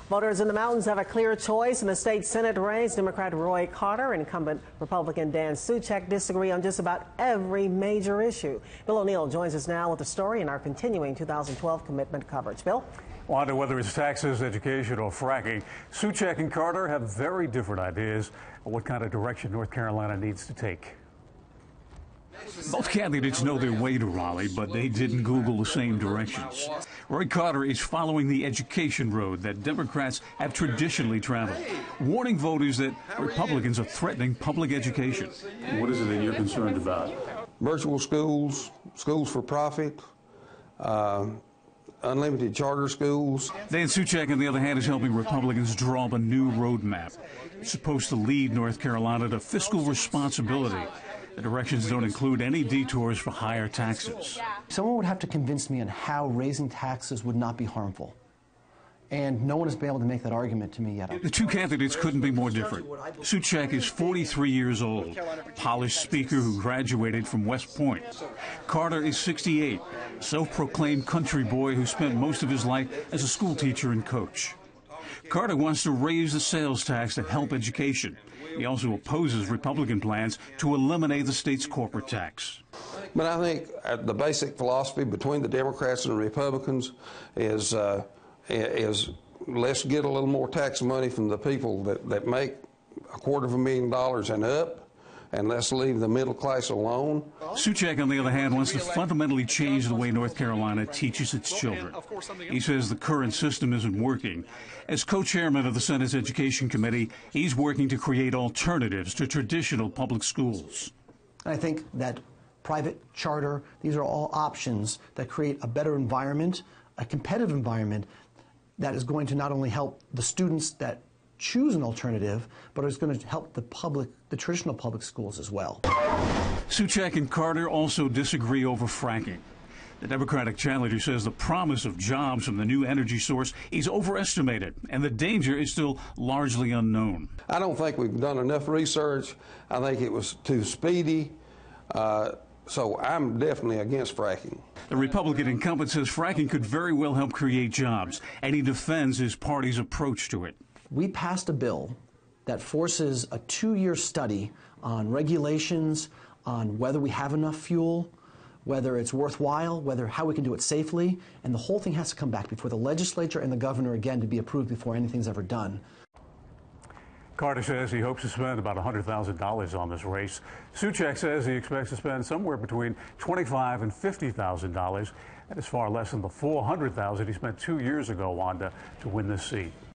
Voters in the mountains have a clear choice in the state Senate race. Democrat Roy Carter and incumbent Republican Dan Soucek disagree on just about every major issue. Bill O'Neill joins us now with the story in our continuing 2012 commitment coverage. Bill? Wanda, whether it's taxes, education, or fracking, Soucek and Carter have very different ideas on what kind of direction North Carolina needs to take. Both candidates know their way to Raleigh, but they didn't Google the same directions. Roy Carter is following the education road that Democrats have traditionally traveled, warning voters that Republicans are threatening public education. What is it that you're concerned about? Virtual schools, schools for profit, unlimited charter schools. Dan Soucek, on the other hand, is helping Republicans draw up a new roadmap. It's supposed to lead North Carolina to fiscal responsibility. The directions don't include any detours for higher taxes. Someone would have to convince me on how raising taxes would not be harmful. And no one has been able to make that argument to me yet. The two candidates couldn't be more different. Soucek is 43 years old, polished speaker who graduated from West Point. Carter is 68, self-proclaimed country boy who spent most of his life as a school teacher and coach. Carter wants to raise the sales tax to help education. He also opposes Republican plans to eliminate the state's corporate tax. But I think the basic philosophy between the Democrats and the Republicans is let's get a little more tax money from the people that make $250,000 and up, and let's leave the middle class alone. Soucek, on the other hand, wants to fundamentally change the way North Carolina teaches its children. He says the current system isn't working. As co-chairman of the Senate's Education Committee, he's working to create alternatives to traditional public schools. I think that private, charter, these are all options that create a better environment, a competitive environment that is going to not only help the students that choose an alternative, but it's going to help the traditional public schools as well. Soucek and Carter also disagree over fracking. The Democratic challenger says the promise of jobs from the new energy source is overestimated, and the danger is still largely unknown. I don't think we've done enough research. I think it was too speedy. So I'm definitely against fracking. The Republican incumbent says fracking could very well help create jobs, and he defends his party's approach to it. We passed a bill that forces a 2-year study on regulations, on whether we have enough fuel, whether it's worthwhile, how we can do it safely, and the whole thing has to come back before the legislature and the governor again to be approved before anything's ever done. Carter says he hopes to spend about $100,000 on this race. Soucek says he expects to spend somewhere between $25,000 and $50,000. That is far less than the $400,000 he spent 2 years ago, Wanda, to win this seat.